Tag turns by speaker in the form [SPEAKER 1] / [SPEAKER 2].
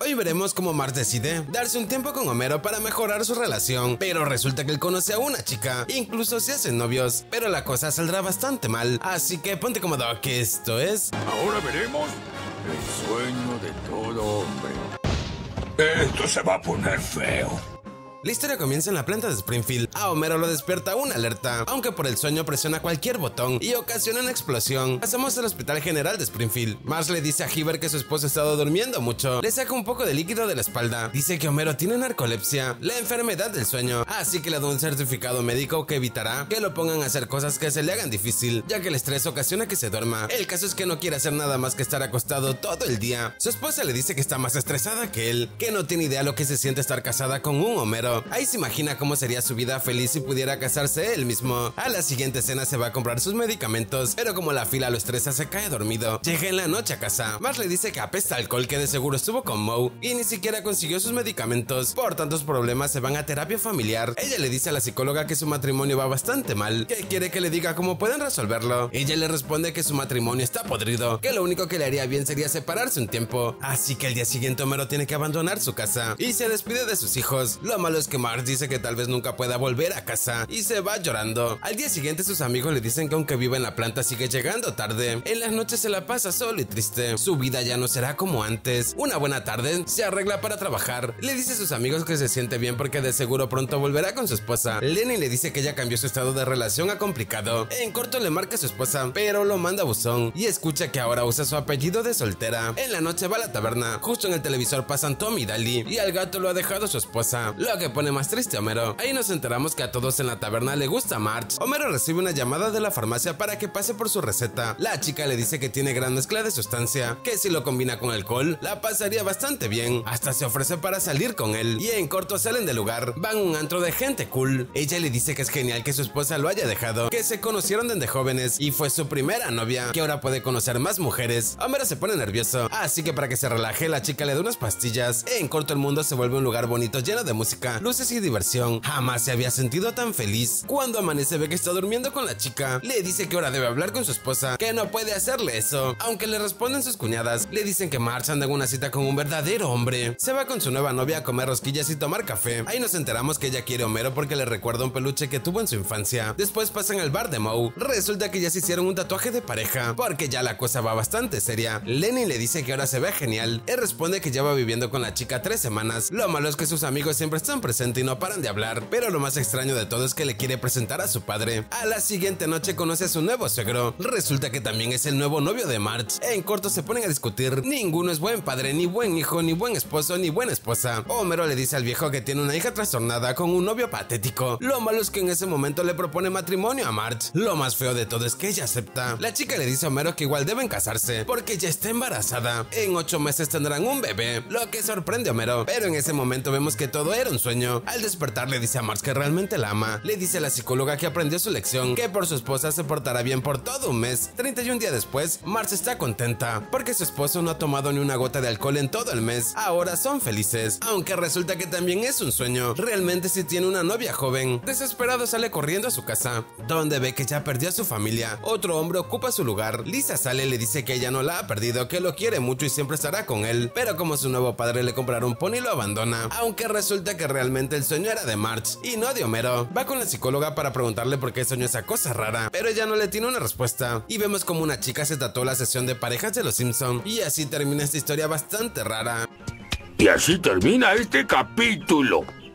[SPEAKER 1] Hoy veremos cómo Marge decide darse un tiempo con Homero para mejorar su relación, pero resulta que él conoce a una chica, incluso se hacen novios, pero la cosa saldrá bastante mal, así que ponte cómodo que esto es...
[SPEAKER 2] Ahora veremos el sueño de todo hombre. Esto se va a poner feo.
[SPEAKER 1] La historia comienza en la planta de Springfield. A Homero lo despierta una alerta, aunque por el sueño presiona cualquier botón y ocasiona una explosión. Pasamos al hospital general de Springfield. Marge le dice a Hibbert que su esposo ha estado durmiendo mucho. Le saca un poco de líquido de la espalda. Dice que Homero tiene narcolepsia, la enfermedad del sueño, así que le da un certificado médico que evitará que lo pongan a hacer cosas que se le hagan difícil, ya que el estrés ocasiona que se duerma. El caso es que no quiere hacer nada más que estar acostado todo el día. Su esposa le dice que está más estresada que él, que no tiene idea lo que se siente estar casada con un Homero. Ahí se imagina cómo sería su vida feliz si pudiera casarse él mismo. A la siguiente escena se va a comprar sus medicamentos, pero como la fila lo estresa se cae dormido. Llega en la noche a casa. Marge le dice que apesta alcohol, que de seguro estuvo con Moe y ni siquiera consiguió sus medicamentos. Por tantos problemas se van a terapia familiar. Ella le dice a la psicóloga que su matrimonio va bastante mal, que quiere que le diga cómo pueden resolverlo. Ella le responde que su matrimonio está podrido, que lo único que le haría bien sería separarse un tiempo. Así que el día siguiente Homero tiene que abandonar su casa y se despide de sus hijos. Lo malo es que Marge dice que tal vez nunca pueda volver a casa y se va llorando. Al día siguiente sus amigos le dicen que aunque vive en la planta sigue llegando tarde. En las noches se la pasa solo y triste. Su vida ya no será como antes. Una buena tarde se arregla para trabajar. Le dice a sus amigos que se siente bien porque de seguro pronto volverá con su esposa. Lenny le dice que ella cambió su estado de relación a complicado. En corto le marca a su esposa, pero lo manda a buzón y escucha que ahora usa su apellido de soltera. En la noche va a la taberna. Justo en el televisor pasan Tom y Daly y al gato lo ha dejado su esposa, lo que pone más triste a Homero. Ahí nos enteramos que a todos en la taberna le gusta Marge. Homero recibe una llamada de la farmacia para que pase por su receta. La chica le dice que tiene gran mezcla de sustancia, que si lo combina con alcohol, la pasaría bastante bien. Hasta se ofrece para salir con él. Y en corto salen del lugar. Van a un antro de gente cool. Ella le dice que es genial que su esposa lo haya dejado, que se conocieron desde jóvenes y fue su primera novia, que ahora puede conocer más mujeres. Homero se pone nervioso, así que para que se relaje, la chica le da unas pastillas. En corto el mundo se vuelve un lugar bonito lleno de música, luces y diversión. Jamás se había sentido tan feliz. Cuando amanece ve que está durmiendo con la chica. Le dice que ahora debe hablar con su esposa, que no puede hacerle eso. Aunque le responden sus cuñadas, le dicen que Marge anda en una cita con un verdadero hombre. Se va con su nueva novia a comer rosquillas y tomar café. Ahí nos enteramos que ella quiere a Homero porque le recuerda un peluche que tuvo en su infancia. Después pasan al bar de Moe. Resulta que ya se hicieron un tatuaje de pareja, porque ya la cosa va bastante seria. Lenny le dice que ahora se ve genial. Él responde que lleva viviendo con la chica 3 semanas. Lo malo es que sus amigos siempre están presentes y no paran de hablar, pero lo más extraño de todo es que le quiere presentar a su padre. A la siguiente noche conoce a su nuevo suegro. Resulta que también es el nuevo novio de Marge. En corto se ponen a discutir. Ninguno es buen padre, ni buen hijo, ni buen esposo, ni buena esposa. Homero le dice al viejo que tiene una hija trastornada con un novio patético. Lo malo es que en ese momento le propone matrimonio a Marge. Lo más feo de todo es que ella acepta. La chica le dice a Homero que igual deben casarse porque ya está embarazada. En 8 meses tendrán un bebé, lo que sorprende a Homero. Pero en ese momento vemos que todo era un sueño. Al despertar le dice a Marge que realmente la ama. Le dice a la psicóloga que aprendió su lección, que por su esposa se portará bien por todo un mes. 31 días después, Marge está contenta porque su esposo no ha tomado ni una gota de alcohol en todo el mes. Ahora son felices, aunque resulta que también es un sueño. Realmente sí tiene una novia joven. Desesperado sale corriendo a su casa, donde ve que ya perdió a su familia. Otro hombre ocupa su lugar. Lisa sale y le dice que ella no la ha perdido, que lo quiere mucho y siempre estará con él. Pero como su nuevo padre le comprará un pony, lo abandona. Aunque resulta que realmente el sueño era de Marge y no de Homero. Va con la psicóloga para preguntarle por qué soñó esa cosa rara, pero ella no le tiene una respuesta. Y vemos como una chica se tatuó la sesión de parejas de los Simpson. Y así termina esta historia bastante rara.
[SPEAKER 2] Y así termina este capítulo.